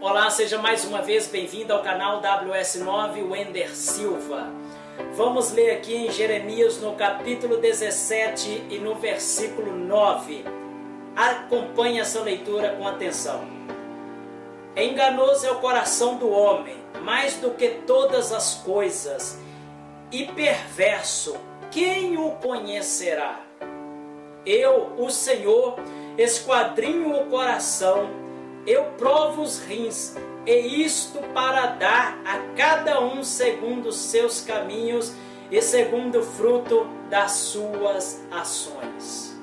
Olá, seja mais uma vez bem-vindo ao canal WS9 Wender Silva. Vamos ler aqui em Jeremias no capítulo 17 e no versículo 9. Acompanhe essa leitura com atenção. Enganoso é o coração do homem, mais do que todas as coisas, e perverso, quem o conhecerá? Eu, o Senhor, esquadrinho o coração, eu provo os rins, e isto para dar a cada um segundo os seus caminhos e segundo o fruto das suas ações.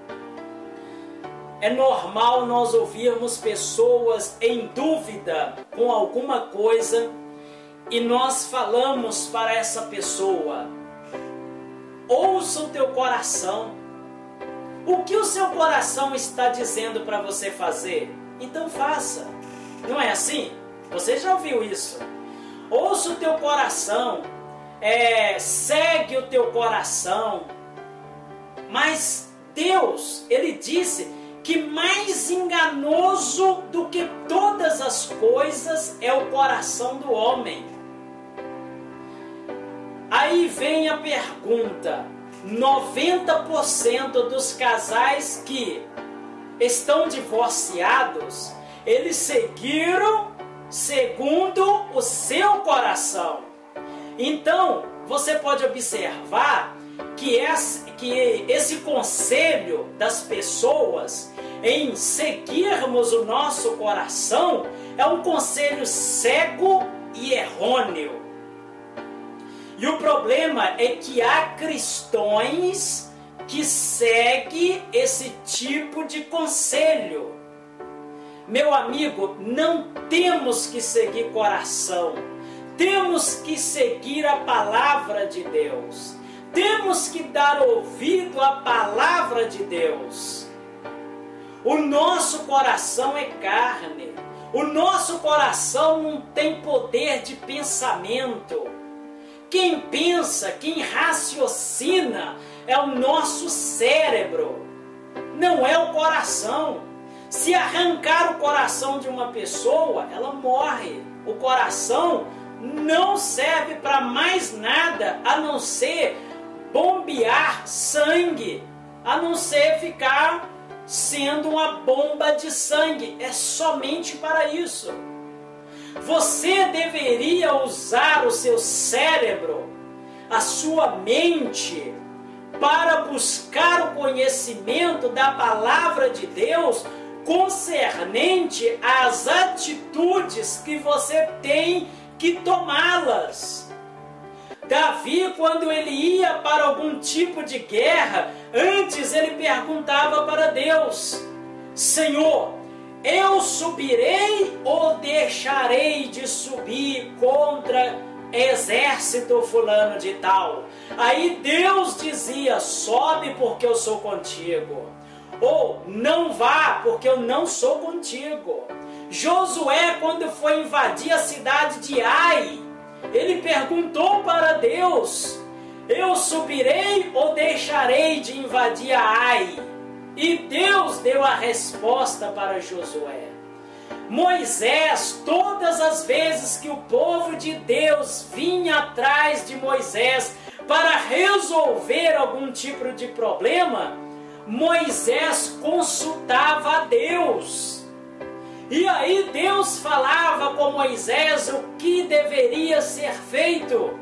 É normal nós ouvirmos pessoas em dúvida com alguma coisa e nós falamos para essa pessoa: ouça o teu coração. O que o seu coração está dizendo para você fazer? Então faça. Não é assim? Você já ouviu isso? Ouça o teu coração, segue o teu coração. Mas Deus, Ele disse que mais enganoso do que todas as coisas é o coração do homem. Aí vem a pergunta: 90% dos casais que estão divorciados, eles seguiram segundo o seu coração. Então, você pode observar que esse conselho das pessoas em seguirmos o nosso coração é um conselho cego e errôneo. E o problema é que há cristãos que seguem esse tipo de conselho. Meu amigo, não temos que seguir coração. Temos que seguir a palavra de Deus. Temos que dar ouvido à palavra de Deus. O nosso coração é carne. O nosso coração não tem poder de pensamento. Quem pensa, quem raciocina é o nosso cérebro, não é o coração. Se arrancar o coração de uma pessoa, ela morre. O coração não serve para mais nada a não ser bombear sangue, a não ser ficar sendo uma bomba de sangue. É somente para isso. Você deveria usar o seu cérebro, a sua mente, para buscar o conhecimento da palavra de Deus concernente às atitudes que você tem que tomá-las. Davi, quando ele ia para algum tipo de guerra, antes ele perguntava para Deus: Senhor, eu subirei ou deixarei de subir contra exército fulano de tal? Aí Deus dizia: sobe porque eu sou contigo. Ou não vá porque eu não sou contigo. Josué, quando foi invadir a cidade de Ai, ele perguntou para Deus: eu subirei ou deixarei de invadir a Ai? E Deus deu a resposta para Josué. Moisés, todas as vezes que o povo de Deus vinha atrás de Moisés para resolver algum tipo de problema, Moisés consultava a Deus. E aí Deus falava com Moisés o que deveria ser feito.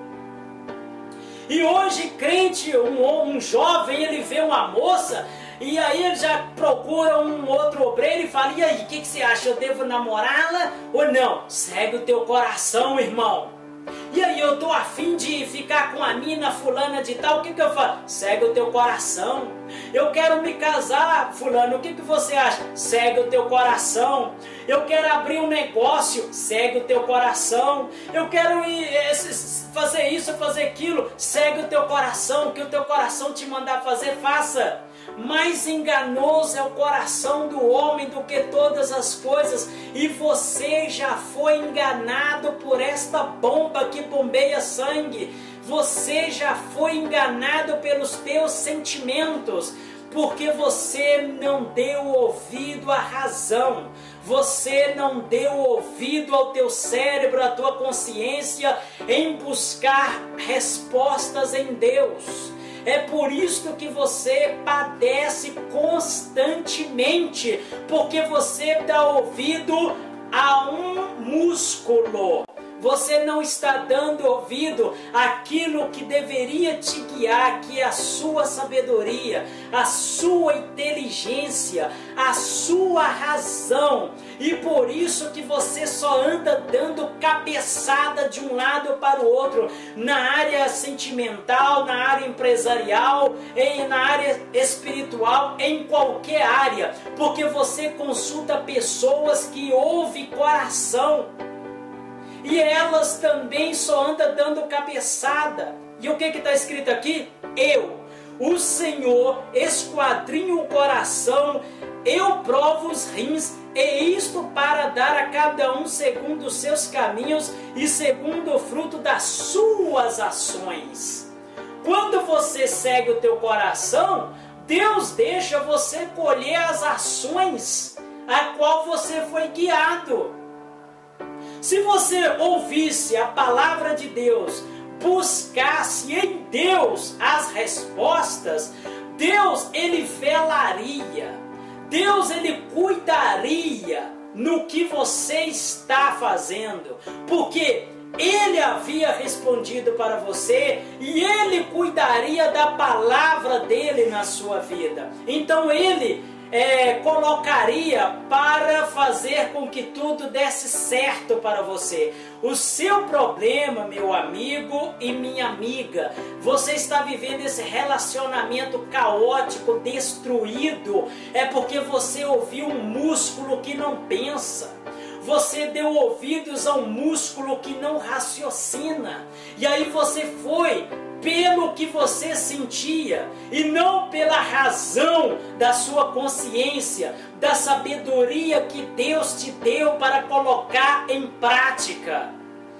E hoje, crente, um jovem, ele vê uma moça, e aí ele já procura um outro obreiro e fala: e aí, o que você acha? Eu devo namorá-la ou não? Segue o teu coração, irmão. E aí, eu estou afim de ficar com a mina fulana de tal, o que eu falo? Segue o teu coração. Eu quero me casar, fulano, o que você acha? Segue o teu coração. Eu quero abrir um negócio, segue o teu coração. Eu quero fazer isso, fazer aquilo, segue o teu coração. O que o teu coração te mandar fazer, faça. Mais enganoso é o coração do homem do que todas as coisas, e você já foi enganado por esta bomba que bombeia sangue. Você já foi enganado pelos teus sentimentos, porque você não deu ouvido à razão. você não deu ouvido ao teu cérebro, à tua consciência, em buscar respostas em Deus. É por isso que você padece constantemente, porque você dá ouvido a um músculo. Você não está dando ouvido àquilo que deveria te guiar, que é a sua sabedoria, a sua inteligência, a sua razão. E por isso que você só anda dando cabeçada de um lado para o outro, na área sentimental, na área empresarial, na área espiritual, em qualquer área. Porque você consulta pessoas que ouvem coração. E elas também só andam dando cabeçada. E o que está escrito aqui? Eu, o Senhor, esquadrinho o coração, eu provo os rins, e isto para dar a cada um segundo os seus caminhos e segundo o fruto das suas ações. Quando você segue o teu coração, Deus deixa você colher as ações a qual você foi guiado. Se você ouvisse a palavra de Deus, buscasse em Deus as respostas, Deus, Ele velaria, Deus, Ele cuidaria no que você está fazendo, porque Ele havia respondido para você e Ele cuidaria da palavra dEle na sua vida. Então Ele colocaria para fazer com que tudo desse certo para você. O seu problema, meu amigo e minha amiga, você está vivendo esse relacionamento caótico, destruído, é porque você ouviu um músculo que não pensa. Você deu ouvidos a um músculo que não raciocina. E aí você foi pelo que você sentia e não pela razão da sua consciência, da sabedoria que Deus te deu para colocar em prática.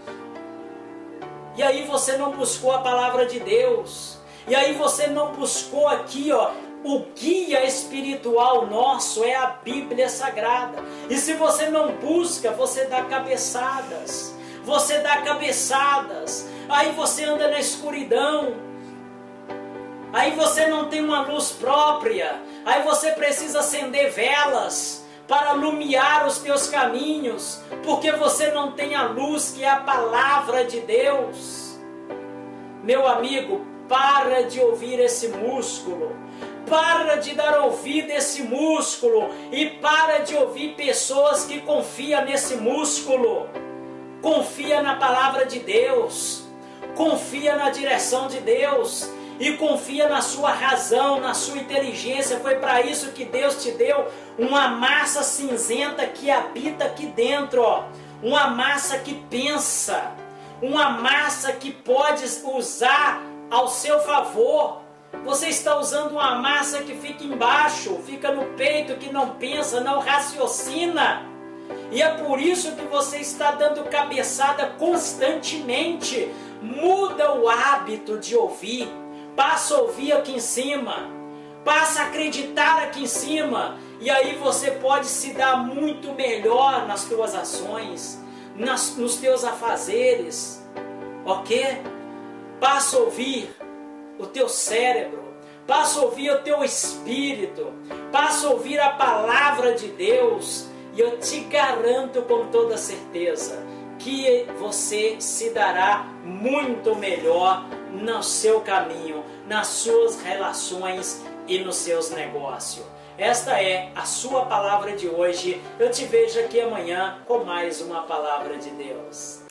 E aí você não buscou a palavra de Deus. E aí você não buscou aqui, o guia espiritual nosso é a Bíblia Sagrada. E se você não busca, você dá cabeçadas. Você dá cabeçadas. Aí você anda na escuridão. Aí você não tem uma luz própria. Aí você precisa acender velas para iluminar os teus caminhos, porque você não tem a luz que é a palavra de Deus. Meu amigo, para de ouvir esse músculo. Para de dar ouvido a esse músculo e para de ouvir pessoas que confiam nesse músculo. Confia na palavra de Deus, confia na direção de Deus e confia na sua razão, na sua inteligência. Foi para isso que Deus te deu uma massa cinzenta que habita aqui dentro, uma massa que pensa, uma massa que pode usar ao seu favor. Você está usando uma massa que fica embaixo, fica no peito, que não pensa, não raciocina. E é por isso que você está dando cabeçada constantemente. Muda o hábito de ouvir. Passa a ouvir aqui em cima. Passa a acreditar aqui em cima. E aí você pode se dar muito melhor nas tuas ações, nos teus afazeres. Ok? Passa a ouvir o teu cérebro. Passa a ouvir o teu espírito. Passa a ouvir a palavra de Deus. E eu te garanto com toda certeza que você se dará muito melhor no seu caminho, nas suas relações e nos seus negócios. Esta é a sua palavra de hoje. Eu te vejo aqui amanhã com mais uma palavra de Deus.